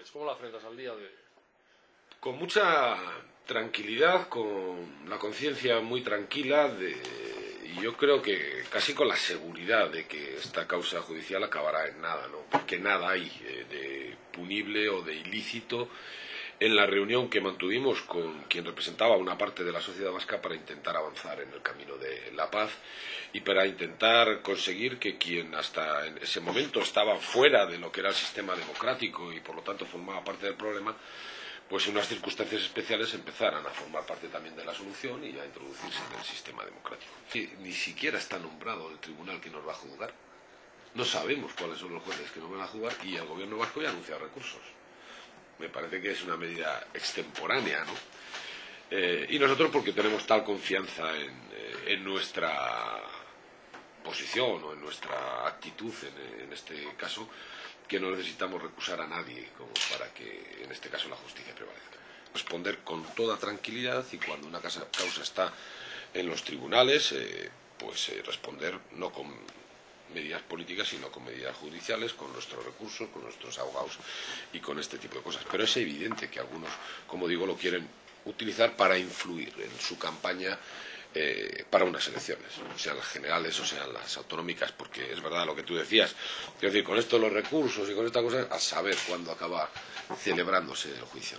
¿Cómo la afrontas al día de hoy? Con mucha tranquilidad, con la conciencia muy tranquila y yo creo que casi con la seguridad de que esta causa judicial acabará en nada, ¿no? Porque nada hay de punible o de ilícito en la reunión que mantuvimos con quien representaba una parte de la sociedad vasca para intentar avanzar en el camino de la paz y para intentar conseguir que quien hasta en ese momento estaba fuera de lo que era el sistema democrático y por lo tanto formaba parte del problema, pues en unas circunstancias especiales empezaran a formar parte también de la solución y a introducirse en el sistema democrático. Ni siquiera está nombrado el tribunal que nos va a juzgar. No sabemos cuáles son los jueces que nos van a juzgar y el gobierno vasco ya ha anunciado recursos. Me parece que es una medida extemporánea, ¿no? Y nosotros porque tenemos tal confianza en nuestra posición o en nuestra actitud en este caso, que no necesitamos recusar a nadie como para que en este caso la justicia prevalezca. Responder con toda tranquilidad y cuando una causa está en los tribunales, responder no con medidas políticas sino con medidas judiciales, con nuestros recursos, con nuestros abogados y con este tipo de cosas. Pero es evidente que algunos, como digo, lo quieren utilizar para influir en su campaña para unas elecciones, sean las generales o sean las autonómicas, porque es verdad lo que tú decías, es decir, con esto los recursos y con esta cosa, a saber cuándo acaba celebrándose el juicio.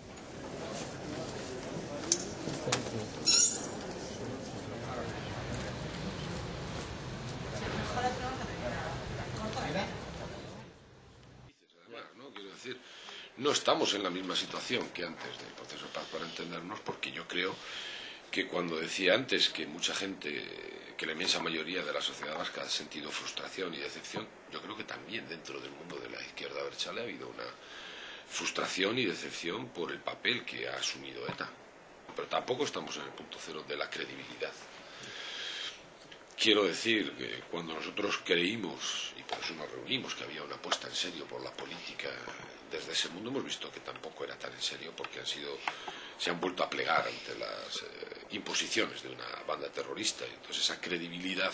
¿No? Quiero decir, no estamos en la misma situación que antes del proceso de paz, para entendernos, porque yo creo que cuando decía antes que mucha gente, que la inmensa mayoría de la sociedad vasca ha sentido frustración y decepción, yo creo que también dentro del mundo de la izquierda abertzale ha habido una frustración y decepción por el papel que ha asumido ETA. Pero tampoco estamos en el punto cero de la credibilidad. Quiero decir que cuando nosotros creímos, y por eso nos reunimos, que había una apuesta en serio por la política desde ese mundo, hemos visto que tampoco era tan en serio porque se han vuelto a plegar ante las imposiciones de una banda terrorista y entonces esa credibilidad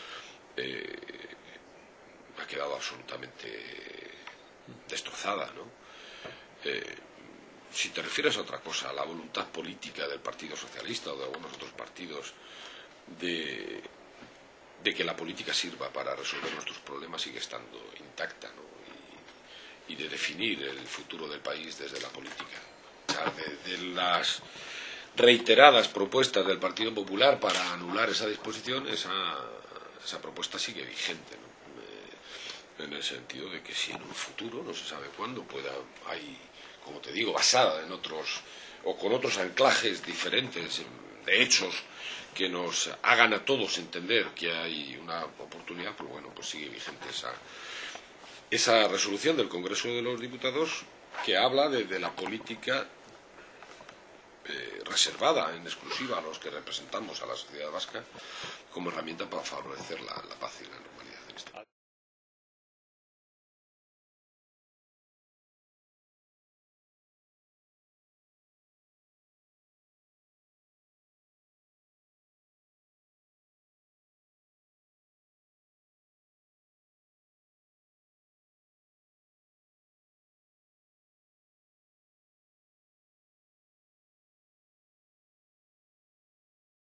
ha quedado absolutamente destrozada, ¿no? Si te refieres a otra cosa, a la voluntad política del Partido Socialista o de algunos otros partidos de que la política sirva para resolver nuestros problemas, sigue estando intacta, ¿no? Y de definir el futuro del país desde la política. De las reiteradas propuestas del Partido Popular para anular esa disposición, esa propuesta sigue vigente, ¿no? En el sentido de que si en un futuro, no se sabe cuándo, como te digo, basada en otros o con otros anclajes diferentes de hechos que nos hagan a todos entender que hay una oportunidad, pues bueno, pues sigue vigente esa resolución del Congreso de los Diputados que habla de la política reservada en exclusiva a los que representamos a la sociedad vasca como herramienta para favorecer la paz y la normalidad en este país.